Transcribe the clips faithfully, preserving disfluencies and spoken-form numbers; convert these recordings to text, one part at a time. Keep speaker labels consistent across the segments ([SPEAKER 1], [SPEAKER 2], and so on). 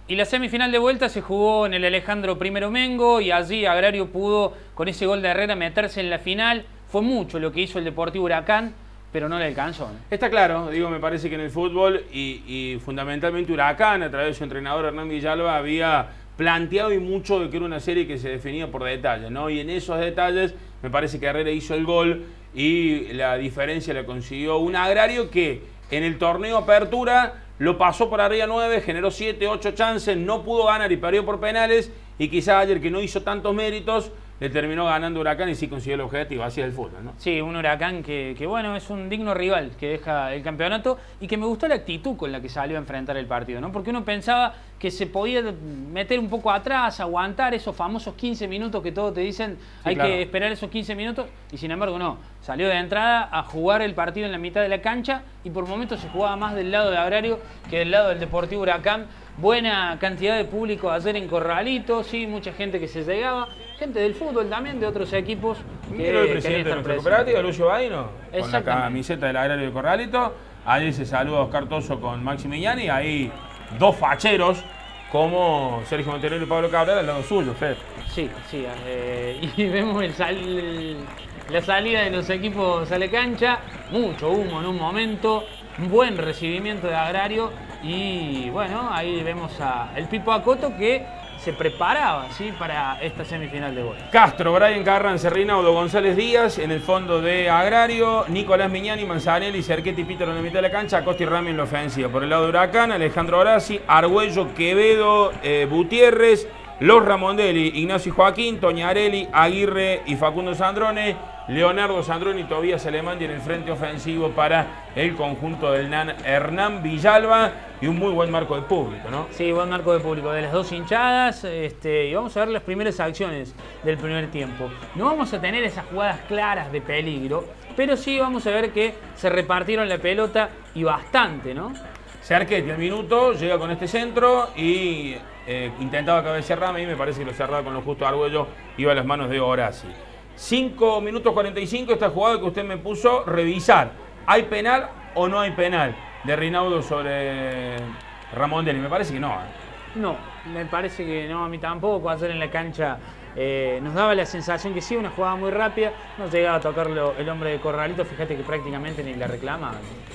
[SPEAKER 1] Y la semifinal de vuelta se jugó en el Alejandro Primero Mengo y allí Agrario pudo, con ese gol de Herrera, meterse en la final. Fue mucho lo que hizo el Deportivo Huracán, pero no le alcanzó, ¿no?
[SPEAKER 2] Está claro, digo, me parece que en el fútbol y, y fundamentalmente Huracán, a través de su entrenador Hernán Villalba, había planteado y mucho de que era una serie que se definía por detalles, ¿no? Y en esos detalles me parece que Herrera hizo el gol y la diferencia la consiguió un Agrario que en el torneo Apertura lo pasó por arriba nueve, generó siete, ocho chances, no pudo ganar y perdió por penales, y quizás ayer, que no hizo tantos méritos, le terminó ganando Huracán y sí consiguió el objetivo. Así es el fútbol, ¿no?
[SPEAKER 1] Sí, un Huracán que, que, bueno, es un digno rival que deja el campeonato y que me gustó la actitud con la que salió a enfrentar el partido, ¿no? Porque uno pensaba que se podía meter un poco atrás, aguantar esos famosos quince minutos que todos te dicen, sí, hay claro. que esperar esos quince minutos, y sin embargo no. Salió de entrada a jugar el partido en la mitad de la cancha y por momentos se jugaba más del lado de Agrario que del lado del Deportivo Huracán. Buena cantidad de público ayer en Corralito, sí, mucha gente que se llegaba, gente del fútbol también, de otros equipos.
[SPEAKER 2] Mira el presidente de nuestra cooperativa, Lucio Baino, con la camiseta del Agrario de Corralito. Ahí se saluda a Oscar Toso con Maxi Mignani, ahí dos facheros como Sergio Montenegro y Pablo Cabral al lado suyo, Fed.
[SPEAKER 1] Sí, sí, eh, y vemos el sal, el, la salida de los equipos a la cancha, mucho humo en un momento, un buen recibimiento de Agrario. Y bueno, ahí vemos a el Pipo Acoto que se preparaba, ¿sí?, para esta semifinal de gol.
[SPEAKER 2] Castro, Brian Carranza, Reinaldo González Díaz en el fondo de Agrario, Nicolás Mignani, Manzanelli, Cerquetti y Pítaro en la mitad de la cancha, Acosta y Rami en la ofensiva. Por el lado de Huracán, Alejandro Horaci, Argüello, Quevedo, eh, Gutiérrez, Los Ramondelli, Ignacio y Joaquín, Toñarelli, Aguirre y Facundo Sandrone, Leonardo Sandrone y Tobías Alemán en el frente ofensivo para el conjunto del Nan Hernán Villalba, y un muy buen marco de público, ¿no?
[SPEAKER 1] Sí, buen marco de público de las dos hinchadas, este, y vamos a ver las primeras acciones del primer tiempo. No vamos a tener esas jugadas claras de peligro, pero sí vamos a ver que se repartieron la pelota y bastante, ¿no?
[SPEAKER 2] Cerquetti al minuto llega con este centro y eh, intentaba cabecear Rami, y me parece que lo cerraba con lo justo Argüello, iba a las manos de Horaci. cinco minutos cuarenta y cinco, esta jugada que usted me puso, revisar. ¿Hay penal o no hay penal de Reinaldo sobre Ramondelli? Me parece que no. ¿eh?
[SPEAKER 1] No, me parece que no, a mí tampoco. Ayer en la cancha eh, nos daba la sensación que sí, una jugada muy rápida, no llegaba a tocarlo el hombre de Corralito, fíjate que prácticamente ni la reclama.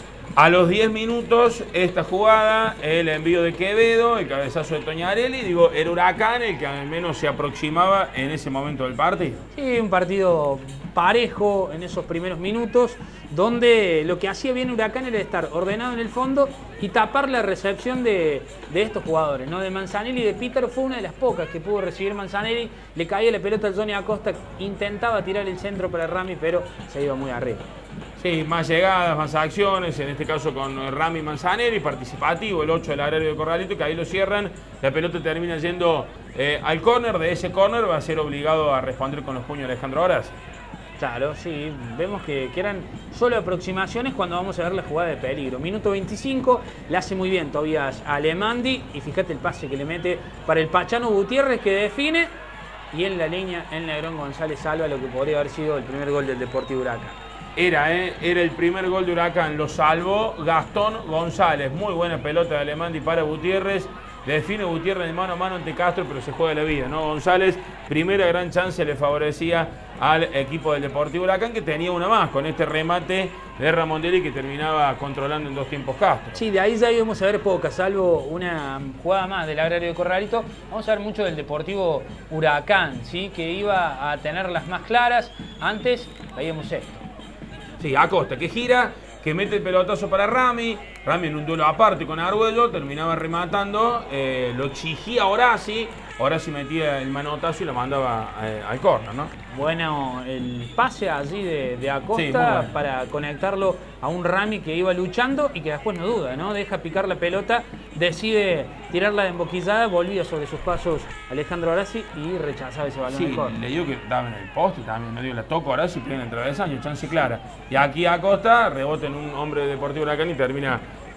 [SPEAKER 2] A los diez minutos, esta jugada, el envío de Quevedo, el cabezazo de Toñarelli, digo, era Huracán el que al menos se aproximaba en ese momento del partido.
[SPEAKER 1] Sí, un partido parejo en esos primeros minutos, donde lo que hacía bien Huracán era estar ordenado en el fondo y tapar la recepción de, de estos jugadores, ¿no? De Manzanelli y de Pítaro fue una de las pocas que pudo recibir Manzanelli, le caía la pelota a Johnny Acosta, intentaba tirar el centro para Rami, pero se iba muy arriba.
[SPEAKER 2] Sí, más llegadas, más acciones, en este caso con Rami Manzanelli, participativo, el ocho del Agrario de Corralito, que ahí lo cierran, la pelota termina yendo eh, al córner, de ese córner va a ser obligado a responder con los puños Alejandro Horaci.
[SPEAKER 1] Claro, sí, vemos que, que eran solo aproximaciones cuando vamos a ver la jugada de peligro. Minuto veinticinco, la hace muy bien Tobías Alemandi, y fíjate el pase que le mete para el Pachano Gutiérrez, que define, y en la línea el Negrón González salva lo que podría haber sido el primer gol del Deportivo Huracán.
[SPEAKER 2] Era, ¿eh? Era el primer gol de Huracán, lo salvó Gastón González. Muy buena pelota de Alemandi para Gutiérrez. Define Gutiérrez de mano a mano ante Castro, pero se juega la vida, ¿no? González, primera gran chance le favorecía al equipo del Deportivo Huracán, que tenía una más con este remate de Ramondelli que terminaba controlando en dos tiempos Castro.
[SPEAKER 1] Sí, de ahí ya íbamos a ver poca, salvo una jugada más del Agrario de Corralito. Vamos a ver mucho del Deportivo Huracán, ¿sí? Que iba a tener las más claras. Antes veíamos esto.
[SPEAKER 2] Sí, Acosta, que gira, que mete el pelotazo para Rami. Rami en un duelo aparte con Argüello, terminaba rematando, eh, lo exigía Horaci. Horaci metía el manotazo y lo mandaba eh, al córner, ¿no?
[SPEAKER 1] Bueno, el pase allí de, de Acosta, sí, bueno, para conectarlo a un Rami que iba luchando y que después no duda, ¿no? Deja picar la pelota, decide tirarla de emboquillada, volvía sobre sus pasos Alejandro Horaci y rechazaba ese balón.
[SPEAKER 2] Sí, le digo que daba en el poste también, no digo, la toca Horaci, pega en el travesaño, chance clara. Y aquí Acosta rebota en un hombre de Deportivo Huracán y termina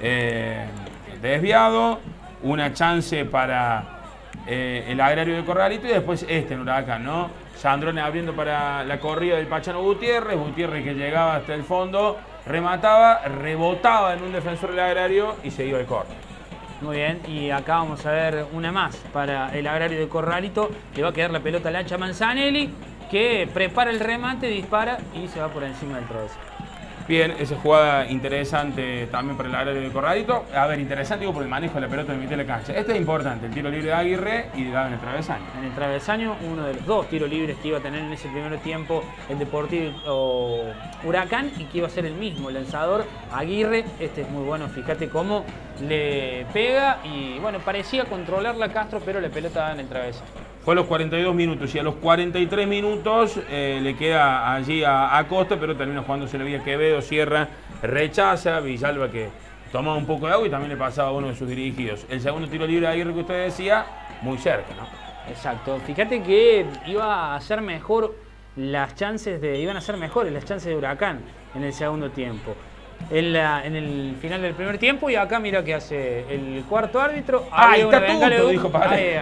[SPEAKER 2] eh, desviado. Una chance para eh, el Agrario de Corralito y después este en Huracán, ¿no? Sandrone abriendo para la corrida del Pachano Gutiérrez, Gutiérrez que llegaba hasta el fondo, remataba, rebotaba en un defensor del Agrario y se iba al córner.
[SPEAKER 1] Muy bien, y acá vamos a ver una más para el Agrario de Corralito. Le va a quedar la pelota al Hacha Manzanelli, que prepara el remate, dispara y se va por encima del travesaño.
[SPEAKER 2] Bien, esa jugada interesante también para el Agrario de Corralito. A ver, interesante digo por el manejo de la pelota en mitad de la cancha. Este es importante, el tiro libre de Aguirre y dado en el travesaño.
[SPEAKER 1] En el travesaño, uno de los dos tiros libres que iba a tener en ese primer tiempo el Deportivo Huracán y que iba a ser el mismo lanzador, Aguirre. Este es muy bueno, fíjate cómo le pega y bueno, parecía controlarla Castro, pero la pelota daba en el travesaño.
[SPEAKER 2] Fue a los cuarenta y dos minutos y a los cuarenta y tres minutos eh, le queda allí a Acosta, pero termina jugándose la vía Quevedo, cierra, rechaza, Villalba que toma un poco de agua y también le pasaba a uno de sus dirigidos. El segundo tiro libre de Aguirre que usted decía, muy cerca, ¿no?
[SPEAKER 1] Exacto, fíjate que iba a ser mejor las chances de, iban a ser mejores las chances de Huracán en el segundo tiempo. En, la, en el final del primer tiempo y acá mira que hace el cuarto árbitro.
[SPEAKER 2] ¡Ay, está tuto! Dijo Paredes.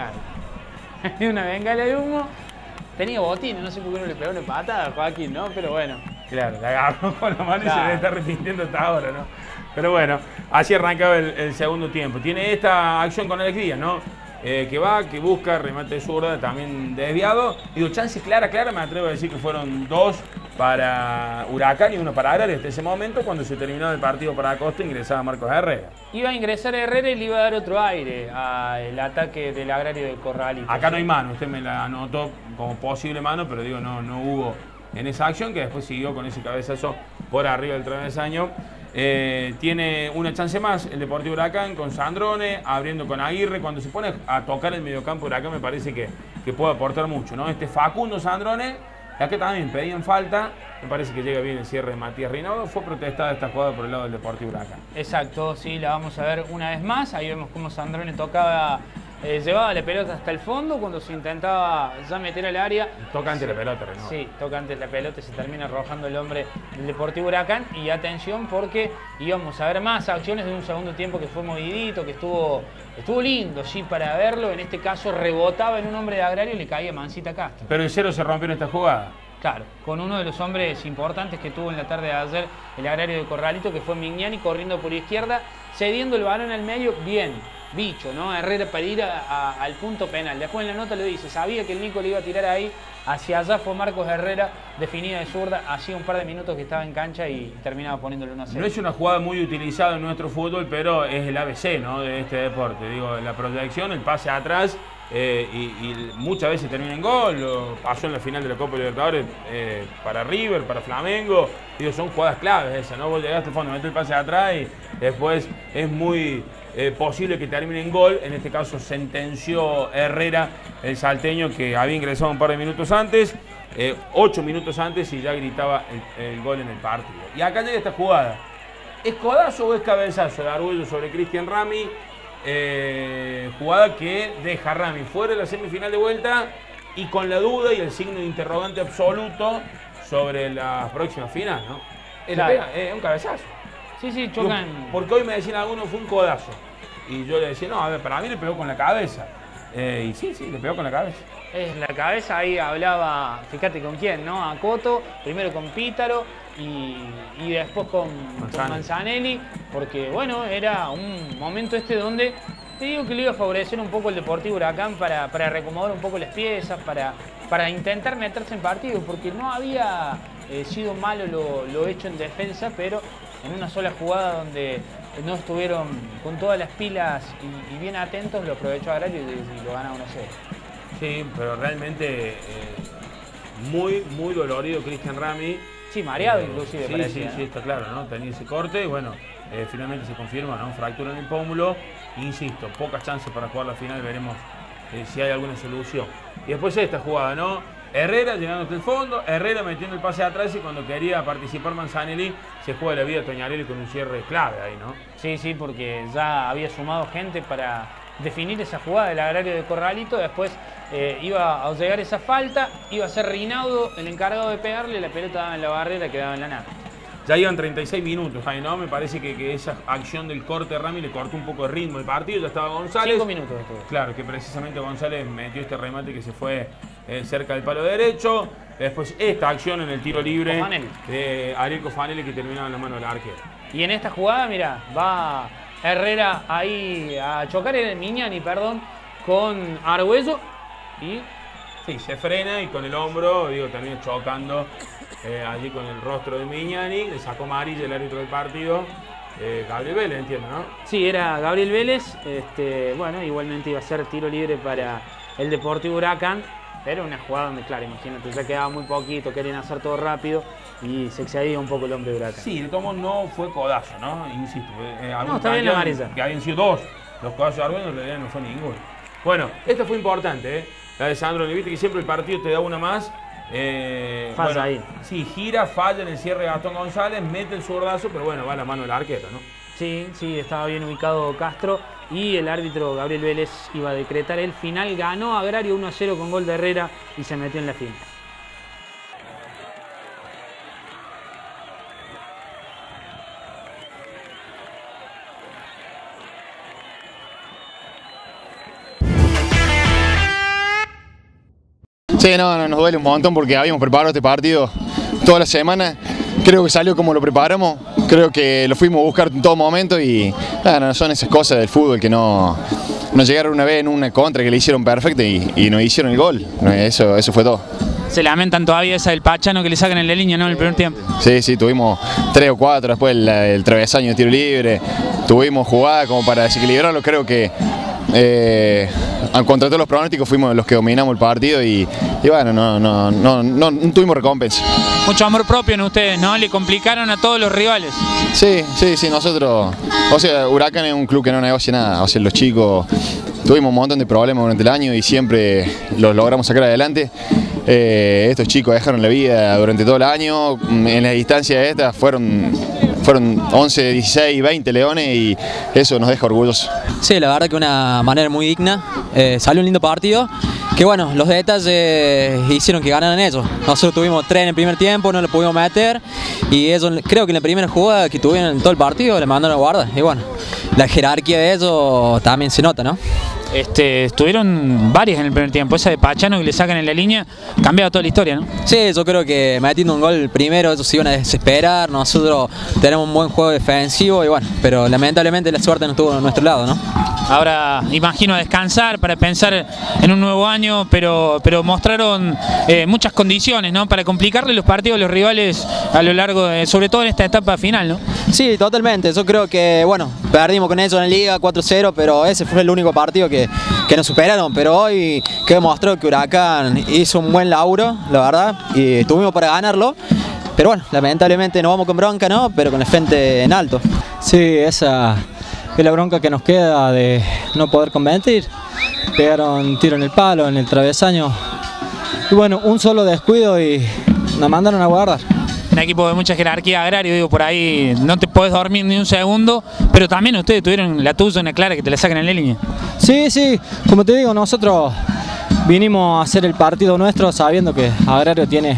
[SPEAKER 1] Hay una bengala de humo. Tenía botín, no sé por qué no le pegó una patada a Joaquín, ¿no? Pero bueno.
[SPEAKER 2] Claro, la agarró con la mano claro. Y se debe estar arrepintiendo hasta ahora, ¿no? Pero bueno, así arrancaba el, el segundo tiempo. Tiene esta acción con Alex Díaz, ¿no? Eh, que va, que busca, remate de zurda, también desviado. Digo, chance clara, clara, me atrevo a decir que fueron dos para Huracán y uno para Agrario hasta ese momento. Cuando se terminó el partido para Acosta, ingresaba Marcos Herrera.
[SPEAKER 1] Iba a ingresar Herrera y le iba a dar otro aire al ataque del Agrario de Corralito.
[SPEAKER 2] Acá no hay mano, usted me la anotó como posible mano, pero digo, no, no hubo en esa acción, que después siguió con ese cabezazo por arriba del travesaño. Eh, tiene una chance más el Deportivo Huracán con Sandrone, abriendo con Aguirre. Cuando se pone a tocar el mediocampo Huracán me parece que, que puede aportar mucho, ¿no? Este Facundo Sandrone, acá también pedían falta, me parece que llega bien el cierre de Matías Reinaudo. Fue protestada esta jugada por el lado del Deportivo Huracán.
[SPEAKER 1] Exacto, sí, la vamos a ver una vez más. Ahí vemos cómo Sandrone tocaba, eh, llevaba la pelota hasta el fondo cuando se intentaba ya meter al área.
[SPEAKER 2] Toca ante la pelota, Reinaudo.
[SPEAKER 1] Sí, toca ante la pelota y se termina arrojando el hombre del Deportivo Huracán. Y atención porque íbamos a ver más acciones de un segundo tiempo que fue movidito, que estuvo, estuvo lindo, sí, para verlo. En este caso rebotaba en un hombre de Agrario y le caía Mancita Castro.
[SPEAKER 2] Pero el cero se rompió en esta jugada.
[SPEAKER 1] Claro, con uno de los hombres importantes que tuvo en la tarde de ayer el Agrario de Corralito, que fue Mignani, corriendo por izquierda, cediendo el balón al medio, bien, bicho, ¿no? Herrera para ir a, a, al punto penal. Después en la nota lo dice, sabía que el Nico le iba a tirar ahí, hacia allá fue Marcos Herrera, definida de zurda, hacía un par de minutos que estaba en cancha y terminaba poniéndole uno a cero.
[SPEAKER 2] No es una jugada muy utilizada en nuestro fútbol, pero es el A B C, ¿no?, de este deporte. Digo, la proyección, el pase atrás, eh, y, y muchas veces termina en gol. Lo pasó en la final de la Copa Libertadores eh, para River, para Flamengo. Digo, son jugadas claves esas, ¿no? Vos llegaste al fondo, metés el pase atrás y después es muy eh, posible que termine en gol. En este caso sentenció Herrera, el salteño, que había ingresado un par de minutos antes, eh, ocho minutos antes, y ya gritaba el, el gol en el partido. Y acá llega esta jugada. ¿Es codazo o es cabezazo de Arguello sobre Cristian Rami? Eh, jugada que deja a Rami fuera de la semifinal de vuelta y con la duda y el signo de interrogante absoluto sobre la próxima final, ¿no? Es claro. un cabezazo.
[SPEAKER 1] Sí, sí, chocan.
[SPEAKER 2] Yo, porque hoy me decían algunos fue un codazo. Y yo le decía, no, a ver, para mí le pegó con la cabeza. Eh, y sí, sí, le pegó con la cabeza.
[SPEAKER 1] Es la cabeza, ahí hablaba, fíjate con quién, ¿no? A Coto, primero con Pítaro y, y después con Manzanelli. con Manzanelli, porque bueno, era un momento este donde te digo que le iba a favorecer un poco el Deportivo Huracán para, para reacomodar un poco las piezas, para, para intentar meterse en partido, porque no había eh, sido malo lo, lo hecho en defensa, pero en una sola jugada donde no estuvieron con todas las pilas y, y bien atentos, lo aprovechó Agrario y, y lo gana uno a cero.
[SPEAKER 2] Sí, pero realmente eh, muy, muy dolorido Cristian Rami.
[SPEAKER 1] Sí, mareado
[SPEAKER 2] eh,
[SPEAKER 1] inclusive.
[SPEAKER 2] Sí,
[SPEAKER 1] parecía,
[SPEAKER 2] sí,
[SPEAKER 1] ¿no?
[SPEAKER 2] sí, está claro, ¿no? Tenía ese corte y bueno, eh, finalmente se confirma, ¿no? Fractura en el pómulo. Insisto, pocas chances para jugar la final, veremos eh, si hay alguna solución. Y después esta jugada, ¿no? Herrera llegando hasta el fondo, Herrera metiendo el pase atrás y cuando quería participar Manzanelli se juega la vida a Toñarelli con un cierre clave ahí, ¿no?
[SPEAKER 1] Sí, sí, porque ya había sumado gente para definir esa jugada del Agrario de Corralito. Después eh, iba a llegar esa falta, iba a ser Reinaudo el encargado de pegarle, la pelota daba en la barrera, quedaba en la nada.
[SPEAKER 2] Ya iban treinta y seis minutos ahí, ¿no? Me parece que, que esa acción del corte de Rami le cortó un poco el ritmo del partido. Ya estaba González.
[SPEAKER 1] Cinco minutos estuvo.
[SPEAKER 2] Claro, que precisamente González metió este remate que se fue eh, cerca del palo derecho. Después esta acción en el tiro libre
[SPEAKER 1] Cofanelli.
[SPEAKER 2] de Ariel Cofanelli que terminaba en la mano del arquero.
[SPEAKER 1] Y en esta jugada, mira, va Herrera ahí a chocar, era Miñani, perdón, con Argüello y...
[SPEAKER 2] Sí, se frena y con el hombro, digo, termina chocando eh, allí con el rostro de Miñani, le sacó amarilla el árbitro del partido, eh, Gabriel Vélez, entiendo, ¿no?
[SPEAKER 1] Sí, era Gabriel Vélez, este, bueno, igualmente iba a ser tiro libre para el Deportivo Huracán, pero una jugada donde, claro, imagínate, ya quedaba muy poquito, querían hacer todo rápido y se excedía un poco el hombre de Huracán.
[SPEAKER 2] Sí, de todos modos no fue codazo, ¿no? Insisto, eh,
[SPEAKER 1] no, está bien la amarilla.
[SPEAKER 2] Que habían sido dos, los codazos de Argüello en realidad no fue ninguno. Bueno, esta fue importante, ¿eh? La de Sandro, viste que siempre el partido te da una más. Eh,
[SPEAKER 1] falla
[SPEAKER 2] bueno,
[SPEAKER 1] ahí.
[SPEAKER 2] Sí, gira, falla en el cierre de Gastón González, mete el zurdazo, pero bueno, va a la mano del arquero, ¿no?
[SPEAKER 1] Sí, sí, estaba bien ubicado Castro y el árbitro Gabriel Vélez iba a decretar el final. Ganó Agrario uno a cero con gol de Herrera y se metió en la final.
[SPEAKER 3] Sí, no, no, nos duele un montón porque habíamos preparado este partido toda la semana. Creo que salió como lo preparamos, creo que lo fuimos a buscar en todo momento y bueno, son esas cosas del fútbol que no, no llegaron una vez en una contra que le hicieron perfecta y, y nos hicieron el gol. Eso, eso fue todo.
[SPEAKER 1] Se lamentan todavía esa del Pachano que le sacan en la línea, ¿no? En el primer tiempo.
[SPEAKER 3] Sí, sí, tuvimos tres o cuatro, después el, el travesaño de tiro libre, tuvimos jugada como para desequilibrarlo, creo que eh, contra todos los pronósticos fuimos los que dominamos el partido y, y bueno, no, no, no, no, no tuvimos recompensa.
[SPEAKER 1] Mucho amor propio en ustedes, ¿no? Le complicaron a todos los rivales.
[SPEAKER 3] Sí, sí, sí, nosotros, o sea, Huracán es un club que no negocia nada, o sea, los chicos tuvimos un montón de problemas durante el año y siempre los logramos sacar adelante. Eh, estos chicos dejaron la vida durante todo el año, en las distancias estas fueron, fueron once, dieciséis, veinte leones y eso nos deja orgullosos.
[SPEAKER 4] Sí, la verdad que una manera muy digna, eh, salió un lindo partido, que bueno, los detalles hicieron que ganaran ellos. Nosotros tuvimos tres en el primer tiempo, no lo pudimos meter y ellos creo que en la primera jugada que tuvieron en todo el partido le mandaron a guardar y bueno, la jerarquía de ellos también se nota, ¿no?
[SPEAKER 1] Este, estuvieron varias en el primer tiempo, esa de Pachano que le sacan en la línea, cambiado toda la historia, ¿no?
[SPEAKER 4] Sí, yo creo que metiendo un gol primero ellos se iban a desesperar, nosotros tenemos un buen juego defensivo y bueno, pero lamentablemente la suerte no estuvo a nuestro lado, ¿no?
[SPEAKER 1] Ahora imagino a descansar para pensar en un nuevo año, pero, pero mostraron eh, muchas condiciones, ¿no? Para complicarle los partidos a los rivales a lo largo, de, sobre todo en esta etapa final, ¿no?
[SPEAKER 4] Sí, totalmente, yo creo que, bueno, perdimos con ellos en la Liga cuatro cero, pero ese fue el único partido que, que nos superaron, pero hoy que demostró que Huracán hizo un buen laburo, la verdad, y tuvimos para ganarlo, pero bueno, lamentablemente nos vamos con bronca, ¿no? Pero con el frente en alto.
[SPEAKER 5] Sí, esa es la bronca que nos queda de no poder convertir. Pegaron tiro en el palo, en el travesaño. Y bueno, un solo descuido y nos mandaron a guardar.
[SPEAKER 1] Un equipo de mucha jerarquía Agrario, digo, por ahí no te puedes dormir ni un segundo, pero también ustedes tuvieron la tuya, una clara que te la sacan en la línea.
[SPEAKER 5] Sí, sí, como te digo, nosotros vinimos a hacer el partido nuestro sabiendo que Agrario tiene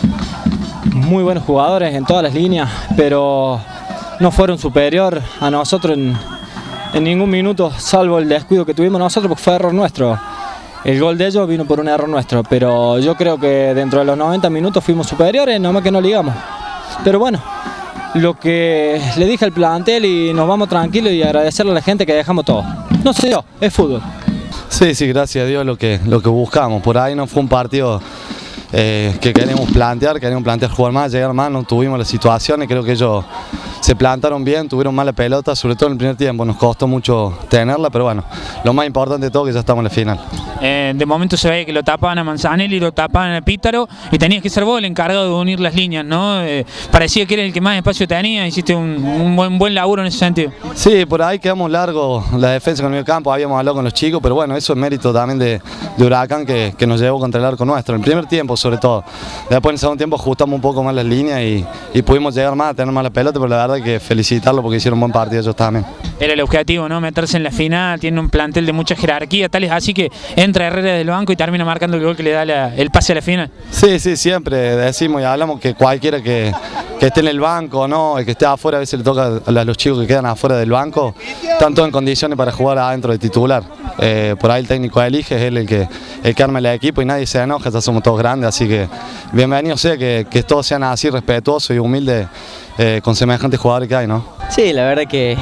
[SPEAKER 5] muy buenos jugadores en todas las líneas, pero no fueron superior a nosotros en, en ningún minuto, salvo el descuido que tuvimos nosotros, porque fue error nuestro. El gol de ellos vino por un error nuestro, pero yo creo que dentro de los noventa minutos fuimos superiores, nomás que no ligamos. Pero bueno, lo que le dije al plantel y nos vamos tranquilos y agradecerle a la gente que dejamos todo. No sé yo, es fútbol.
[SPEAKER 6] Sí, sí, gracias a Dios lo que, lo que buscamos. Por ahí no fue un partido eh, que queremos plantear, queremos plantear jugar más, llegar más, no tuvimos las situaciones, creo que ellos se plantaron bien, tuvieron mala pelota, sobre todo en el primer tiempo, nos costó mucho tenerla, pero bueno, lo más importante de todo es que ya estamos en la final.
[SPEAKER 1] Eh, de momento se veía que lo tapaban a Manzanelli, lo tapaban a Pítaro y tenías que ser vos el encargado de unir las líneas, ¿no? Eh, parecía que era el que más espacio tenía, hiciste un, un buen, buen laburo en ese sentido.
[SPEAKER 6] Sí, por ahí quedamos largos la defensa con el medio campo, habíamos hablado con los chicos, pero bueno, eso es mérito también de, de Huracán que, que nos llevó contra el arco nuestro, en el primer tiempo sobre todo. Después en el segundo tiempo ajustamos un poco más las líneas y, y pudimos llegar más a tener más la pelota, pero la verdad hay que felicitarlo porque hicieron un buen partido ellos también.
[SPEAKER 1] Era el objetivo, ¿no? Meterse en la final, tiene un plantel de mucha jerarquía, tal es así que entra Herrera del banco y termina marcando el gol que le da la, el pase a la final.
[SPEAKER 6] Sí, sí, siempre decimos y hablamos que cualquiera que, que esté en el banco, ¿no? El que esté afuera, a veces le toca a los chicos que quedan afuera del banco, están todos en condiciones para jugar adentro de titular. Eh, por ahí el técnico elige, es él el que, el que arma el equipo y nadie se enoja, ya somos todos grandes, así que bienvenido sea que, que todos sean así respetuosos y humildes eh, con semejantes jugadores que hay, ¿no?
[SPEAKER 4] Sí, la verdad que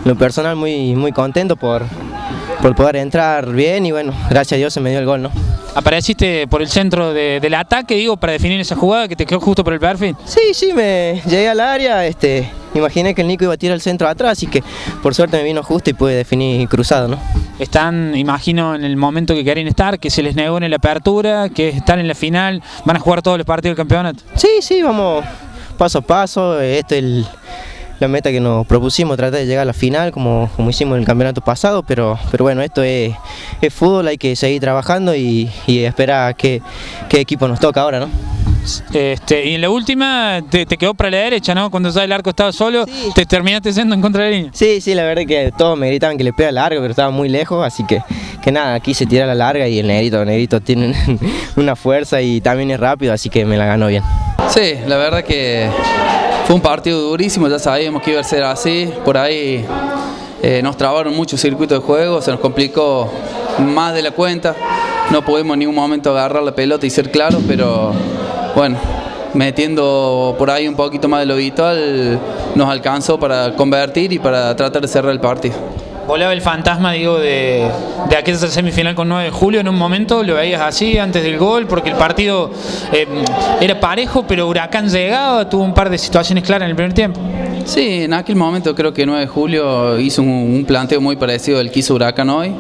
[SPEAKER 7] lo personal muy, muy contento por, por poder entrar bien y bueno, gracias a Dios se me dio el gol, ¿no?
[SPEAKER 1] Apareciste por el centro de, del ataque, digo, para definir esa jugada que te quedó justo por el perfil.
[SPEAKER 7] Sí, sí, me llegué al área, este, imaginé que el Nico iba a tirar el centro atrás, así que por suerte me vino justo y pude definir cruzado, ¿no?
[SPEAKER 1] Están, imagino, en el momento que quieren estar, que se les negó en la apertura, que están en la final, van a jugar todos los partidos del campeonato.
[SPEAKER 7] Sí, sí, vamos paso a paso, esto es el... la meta que nos propusimos, tratar de llegar a la final como, como hicimos en el campeonato pasado, pero, pero bueno, esto es, es fútbol, hay que seguir trabajando y, y esperar qué, qué equipo nos toca ahora, ¿no?
[SPEAKER 1] Este, y en la última te, te quedó para la derecha, ¿no? Cuando ya el arco estaba solo, sí. Te terminaste yendo en contra de la línea.
[SPEAKER 7] Sí, sí, la verdad es que todos me gritaban que le pega largo, pero estaba muy lejos, así que, que nada, quise tirar la larga y el negrito, el negrito tiene una fuerza y también es rápido, así que me la ganó bien.
[SPEAKER 8] Sí, la verdad que fue un partido durísimo, ya sabíamos que iba a ser así, por ahí eh, nos trabaron muchos circuitos de juego, se nos complicó más de la cuenta, no pudimos en ningún momento agarrar la pelota y ser claros, pero bueno, metiendo por ahí un poquito más de lo habitual nos alcanzó para convertir y para tratar de cerrar el partido.
[SPEAKER 1] Volaba el fantasma, digo, de, de aquella semifinal con nueve de julio, en un momento lo veías así antes del gol, porque el partido eh, era parejo, pero Huracán llegaba, tuvo un par de situaciones claras en el primer tiempo.
[SPEAKER 8] Sí, en aquel momento creo que nueve de julio hizo un, un planteo muy parecido al que hizo Huracán hoy.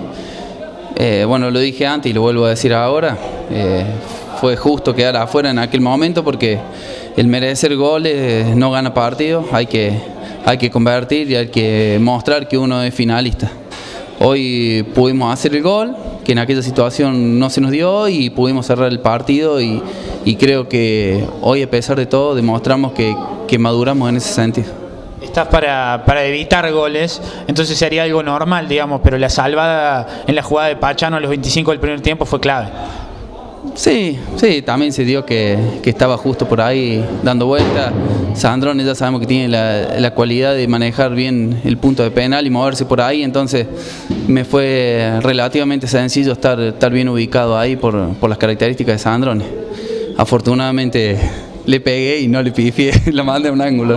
[SPEAKER 8] Eh, bueno, lo dije antes y lo vuelvo a decir ahora, eh, fue justo quedar afuera en aquel momento porque el merecer goles no gana partido, hay que... Hay que convertir y hay que mostrar que uno es finalista. Hoy pudimos hacer el gol, que en aquella situación no se nos dio y pudimos cerrar el partido y, y creo que hoy a pesar de todo demostramos que, que maduramos en ese sentido.
[SPEAKER 1] Estás para, para evitar goles, entonces sería algo normal, digamos, pero la salvada en la jugada de Pachano a los veinticinco del primer tiempo fue clave.
[SPEAKER 8] Sí, sí, también se dio que, que estaba justo por ahí dando vuelta. Sandrone ya sabemos que tiene la, la cualidad de manejar bien el punto de penal y moverse por ahí, entonces me fue relativamente sencillo estar, estar bien ubicado ahí por, por las características de Sandrone. Afortunadamente le pegué y no le pifié, la mandé a un ángulo.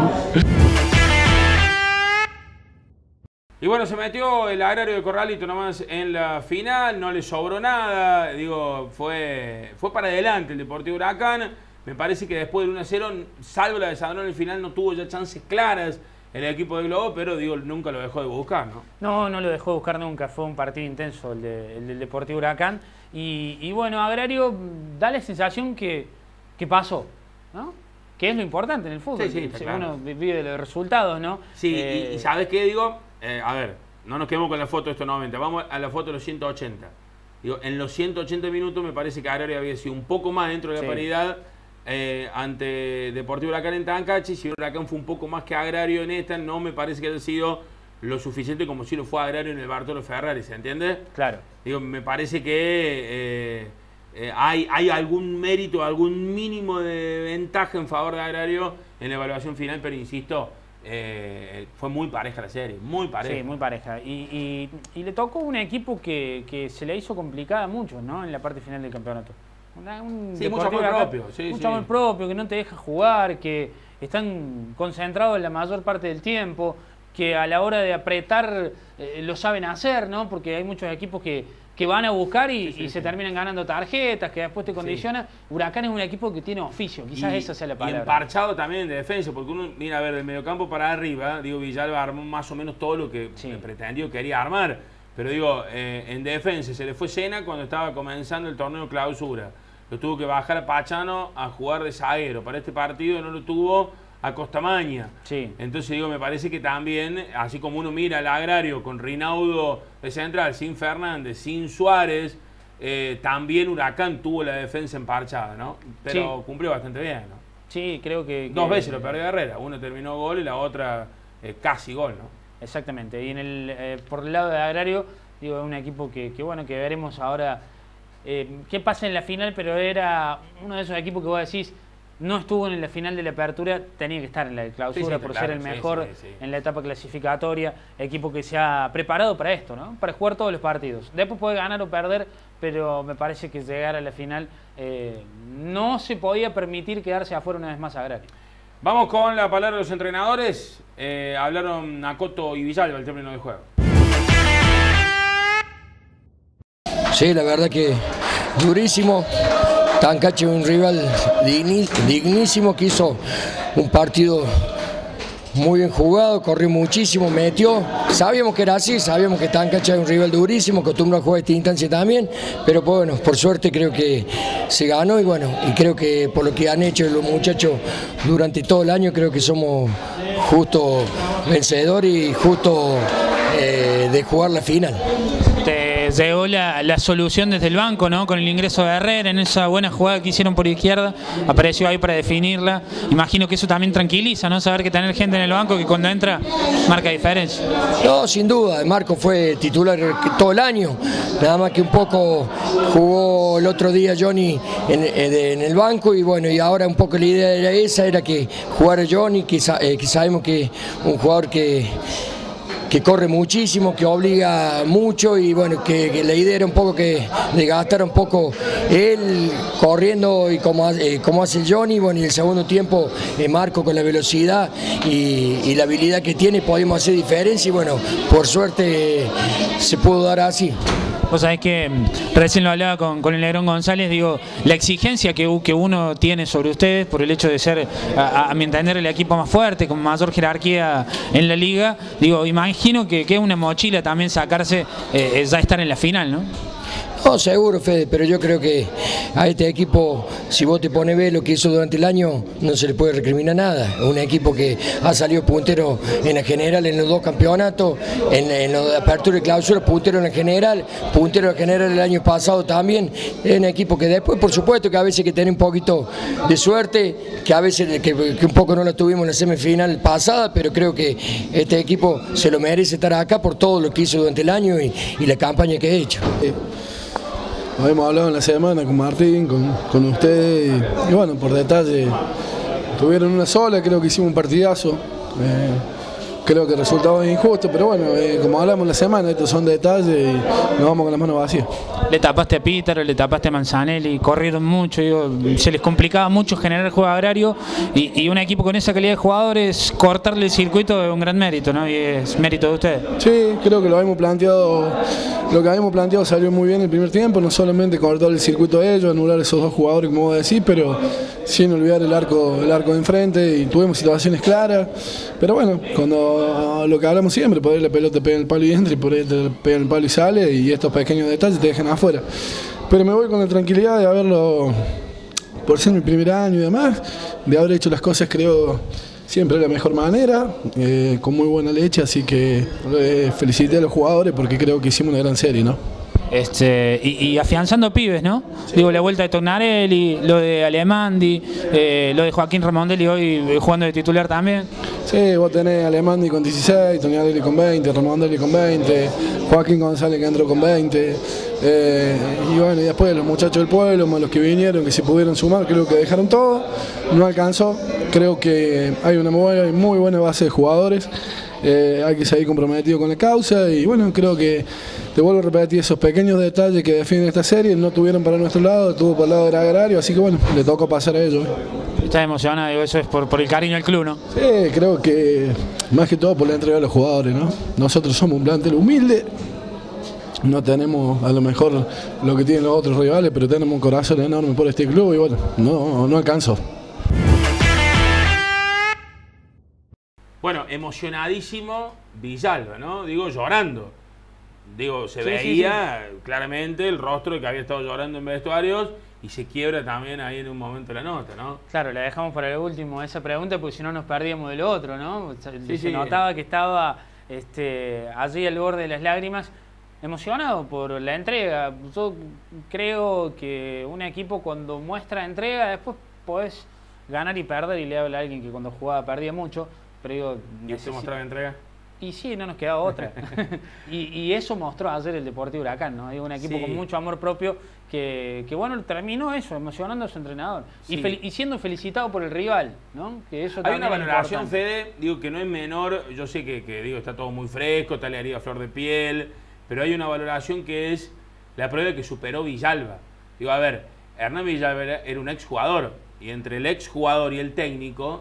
[SPEAKER 2] Y bueno, se metió el Agrario de Corralito nomás en la final, no le sobró nada, digo, fue, fue para adelante el Deportivo Huracán. Me parece que después del uno a cero, salvo la de Sandrone en el final, no tuvo ya chances claras el equipo de Globo, pero digo, nunca lo dejó de buscar, ¿no?
[SPEAKER 1] No, no lo dejó de buscar nunca, fue un partido intenso el, de, el del Deportivo Huracán. Y, y bueno, Agrario da la sensación que, que pasó, ¿no? Que es lo importante en el fútbol.
[SPEAKER 2] Sí, sí, claro.
[SPEAKER 1] Uno vive de los resultados, ¿no?
[SPEAKER 2] Sí,
[SPEAKER 1] eh,
[SPEAKER 2] y, y ¿sabes qué digo? Eh, a ver, no nos quedemos con la foto de estos noventa, vamos a la foto de los ciento ochenta. Digo, en los ciento ochenta minutos me parece que Agrario había sido un poco más dentro de la sí. paridad eh, ante Deportivo Huracán en Tancachi. Si Huracán fue un poco más que Agrario en esta, no me parece que haya sido lo suficiente como si lo fue Agrario en el Bartolo Ferrari, ¿se entiende?
[SPEAKER 1] Claro.
[SPEAKER 2] Digo, me parece que eh, eh, hay, hay algún mérito, algún mínimo de ventaja en favor de Agrario en la evaluación final, pero insisto, Eh, fue muy pareja la serie, muy pareja.
[SPEAKER 1] Sí, muy pareja. Y, y, y le tocó un equipo que, que se le hizo complicada a muchos, ¿no? En la parte final del campeonato. Una, un
[SPEAKER 2] sí, mucho amor propio. Sí,
[SPEAKER 1] mucho
[SPEAKER 2] sí.
[SPEAKER 1] amor propio, que no te deja jugar, que están concentrados la mayor parte del tiempo, que a la hora de apretar eh, lo saben hacer, ¿no? Porque hay muchos equipos que, que van a buscar y, sí, sí, y se sí. terminan ganando tarjetas, que después te condiciona. Sí. Huracán es un equipo que tiene oficio, quizás y, esa sea la palabra.
[SPEAKER 2] Y emparchado también de defensa, porque uno mira a ver del mediocampo para arriba, digo, Villalba armó más o menos todo lo que sí. pretendió, quería armar. Pero digo, eh, en defensa se le fue Sena cuando estaba comenzando el torneo clausura. Lo tuvo que bajar a Pachano a jugar de zaguero. Para este partido no lo tuvo a Costamaña.
[SPEAKER 1] Sí.
[SPEAKER 2] Entonces digo, me parece que también, así como uno mira al Agrario con Rinaudo de central, sin Fernández, sin Suárez, eh, también Huracán tuvo la defensa emparchada, ¿no? Pero sí. cumplió bastante bien, ¿no?
[SPEAKER 1] Sí, creo que...
[SPEAKER 2] Dos
[SPEAKER 1] que,
[SPEAKER 2] veces lo perdió Herrera, uno terminó gol y la otra eh, casi gol, ¿no?
[SPEAKER 1] Exactamente, y en el eh, por el lado de Agrario, digo, es un equipo que, que bueno, que veremos ahora eh, qué pasa en la final, pero era uno de esos equipos que vos decís, no estuvo en la final de la apertura, tenía que estar en la clausura sí, sí, por claro, ser el mejor sí, sí, sí. en la etapa clasificatoria, equipo que se ha preparado para esto, ¿no? Para jugar todos los partidos. Después puede ganar o perder, pero me parece que llegar a la final eh, no se podía permitir quedarse afuera una vez más Agrario.
[SPEAKER 2] Vamos con la palabra de los entrenadores. Eh, hablaron Nacoto y Villalba el término de juego.
[SPEAKER 9] Sí, la verdad que durísimo. Tancache es un rival dignísimo que hizo un partido muy bien jugado, corrió muchísimo, metió. Sabíamos que era así, sabíamos que Tancache es un rival durísimo, acostumbra a jugar esta instancia también, pero bueno, por suerte creo que se ganó y bueno, y creo que por lo que han hecho los muchachos durante todo el año, creo que somos justo vencedores y justo eh, de jugar la final.
[SPEAKER 1] Llegó la, la solución desde el banco, ¿no? Con el ingreso de Herrera en esa buena jugada que hicieron por izquierda, apareció ahí para definirla. Imagino que eso también tranquiliza, ¿no? Saber que tener gente en el banco que cuando entra marca diferencia.
[SPEAKER 9] No, sin duda, Marco fue titular todo el año, nada más que un poco jugó el otro día Johnny en, en el banco y bueno, y ahora un poco la idea era esa, era que jugara Johnny, que, eh, que sabemos que es un jugador que que corre muchísimo, que obliga mucho y bueno, que, que la idea era un poco que le gastara un poco él corriendo y como, eh, como hace el Johnny, bueno, y el segundo tiempo eh, Marco con la velocidad y, y la habilidad que tiene podemos hacer diferencia y bueno, por suerte eh, se pudo dar así.
[SPEAKER 1] Vos sabés que recién lo hablaba con, con el Negrón González, digo, la exigencia que, que uno tiene sobre ustedes por el hecho de ser, a, a mi entender, el equipo más fuerte, con mayor jerarquía en la liga, digo, imagino que, que es una mochila también sacarse, eh, ya estar en la final, ¿no?
[SPEAKER 9] No, seguro, Fede, pero yo creo que a este equipo, si vos te pones a ver lo que hizo durante el año, no se le puede recriminar nada. Es un equipo que ha salido puntero en la general en los dos campeonatos, en, en los de apertura y clausura, puntero en la general, puntero en la general el año pasado también. Es un equipo que después, por supuesto, que a veces hay que tener un poquito de suerte, que a veces que, que un poco no la tuvimos en la semifinal pasada, pero creo que este equipo se lo merece estar acá por todo lo que hizo durante el año y, y la campaña que ha hecho.
[SPEAKER 10] Sí. Habíamos hablado en la semana con Martín, con, con usted y, y bueno, por detalle, tuvieron una sola, creo que hicimos un partidazo, eh, creo que el resultado es injusto, pero bueno, eh, como hablamos en la semana, estos son detalles y nos vamos con las manos vacías.
[SPEAKER 1] Le tapaste a Pítaro, le tapaste a Manzanelli, corrieron mucho, digo, se les complicaba mucho generar juego agrario y, y un equipo con esa calidad de jugadores, cortarle el circuito es un gran mérito, ¿no? Y es mérito de ustedes.
[SPEAKER 10] Sí, creo que lo habíamos planteado, lo que habíamos planteado salió muy bien el primer tiempo, no solamente cortar el circuito de ellos, anular esos dos jugadores, como vos decís, pero sin olvidar el arco, el arco de enfrente y tuvimos situaciones claras, pero bueno, cuando lo que hablamos siempre, por ahí la pelota pega en el palo y entra y por ahí te pega en el palo y sale y estos pequeños detalles te dejan afuera. Pero me voy con la tranquilidad de haberlo, por ser mi primer año y demás, de haber hecho las cosas creo siempre de la mejor manera, eh, con muy buena leche, así que eh, felicité a los jugadores porque creo que hicimos una gran serie, ¿no?
[SPEAKER 1] Este, y, y afianzando pibes, ¿no? Sí. Digo, la vuelta de Tornarelli, lo de Alemandi, eh, lo de Joaquín Ramondelli hoy jugando de titular también.
[SPEAKER 10] Sí, vos tenés a Alemandi con dieciséis, Tornarelli con veinte, Ramondelli con veinte, Joaquín González que entró con veinte, eh, y bueno, y después los muchachos del pueblo, más los que vinieron, que se pudieron sumar, creo que dejaron todo, no alcanzó, creo que hay una muy, muy buena base de jugadores. Eh, hay que seguir comprometido con la causa y bueno, creo que te vuelvo a repetir esos pequeños detalles que definen esta serie, no tuvieron para nuestro lado, tuvo para el lado del agrario, así que bueno, le tocó pasar a ellos.
[SPEAKER 1] ¿Estás emocionado? Digo, eso es por, por el cariño al club, ¿no?
[SPEAKER 10] Sí, creo que más que todo por la entrega a los jugadores, ¿no? Nosotros somos un plantel humilde, no tenemos a lo mejor lo que tienen los otros rivales, pero tenemos un corazón enorme por este club y bueno, no, no alcanzó.
[SPEAKER 2] Bueno, emocionadísimo Villalba, ¿no? Digo, llorando. Digo, se
[SPEAKER 1] sí,
[SPEAKER 2] veía
[SPEAKER 1] sí, sí.
[SPEAKER 2] claramente el rostro de que había estado llorando en vestuarios y se quiebra también ahí en un momento la nota, ¿no?
[SPEAKER 1] Claro, la dejamos para el último esa pregunta porque si no nos perdíamos de lo otro, ¿no? Se,
[SPEAKER 2] sí,
[SPEAKER 1] se
[SPEAKER 2] sí.
[SPEAKER 1] notaba que estaba este, allí al borde de las lágrimas, emocionado por la entrega. Yo creo que un equipo cuando muestra entrega, después podés ganar y perder, y le habla a alguien que cuando jugaba perdía mucho. Pero digo,
[SPEAKER 2] ¿y usted mostraba entrega?
[SPEAKER 1] Y sí, no nos quedaba otra. y, y eso mostró ayer el Deportivo Huracán, ¿no? Digo, un equipo sí. con mucho amor propio que, que, bueno, terminó eso, emocionando a su entrenador. Sí. Y, y siendo felicitado por el rival, ¿no? Que eso
[SPEAKER 2] hay una valoración,
[SPEAKER 1] es
[SPEAKER 2] Fede, digo, que no es menor. Yo sé que, que digo, está todo muy fresco, está la herida a flor de piel, pero hay una valoración que es la prueba de que superó Villalba. Digo, a ver, Hernán Villalba era un exjugador, y entre el exjugador y el técnico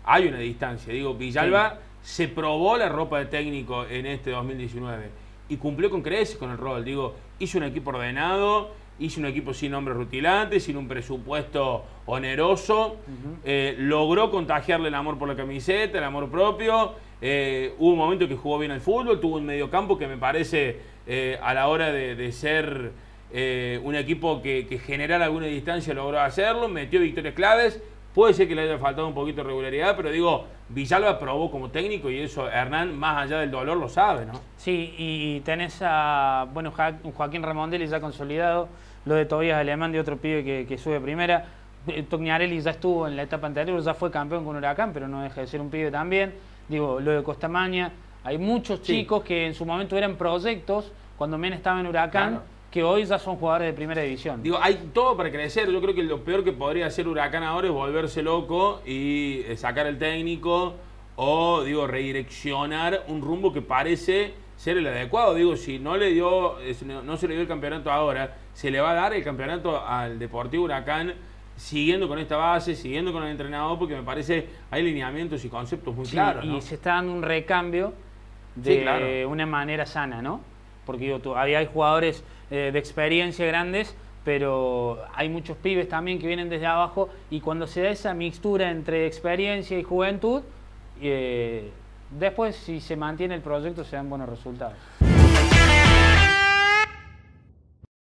[SPEAKER 2] hay una distancia. Digo, Villalba sí. se probó la ropa de técnico en este dos mil diecinueve y cumplió con creces con el rol. Digo, hizo un equipo ordenado, hizo un equipo sin nombres rutilantes, sin un presupuesto oneroso, uh-huh. eh, logró contagiarle el amor por la camiseta, el amor propio. Eh, hubo un momento que jugó bien al fútbol, tuvo un mediocampo que me parece eh, a la hora de, de ser eh, un equipo que, que generara alguna distancia logró hacerlo, metió victorias claves. Puede ser que le haya faltado un poquito de regularidad, pero digo, Villalba probó como técnico y eso Hernán, más allá del dolor, lo sabe, ¿no?
[SPEAKER 1] Sí, y tenés a, bueno, Joaquín Ramondelli ya consolidado, lo de Tobías Alemán, de otro pibe que, que sube primera. Tognarelli ya estuvo en la etapa anterior, ya fue campeón con Huracán, pero no deja de ser un pibe también. Digo, lo de Costamaña, hay muchos sí. chicos que en su momento eran proyectos, cuando Men estaba en Huracán, claro. que hoy ya son jugadores de primera división.
[SPEAKER 2] Digo, hay todo para crecer. Yo creo que lo peor que podría hacer Huracán ahora es volverse loco y sacar el técnico o, digo, redireccionar un rumbo que parece ser el adecuado. Digo, si no le dio, no se le dio el campeonato ahora, se le va a dar el campeonato al Deportivo Huracán siguiendo con esta base, siguiendo con el entrenador, porque me parece hay lineamientos y conceptos muy
[SPEAKER 1] sí,
[SPEAKER 2] claros,
[SPEAKER 1] y
[SPEAKER 2] ¿no?
[SPEAKER 1] se está dando un recambio de
[SPEAKER 2] sí, claro.
[SPEAKER 1] una manera sana, ¿no? Porque digo, todavía hay jugadores eh, de experiencia grandes, pero hay muchos pibes también que vienen desde abajo, y cuando se da esa mixtura entre experiencia y juventud, eh, después si se mantiene el proyecto se dan buenos resultados.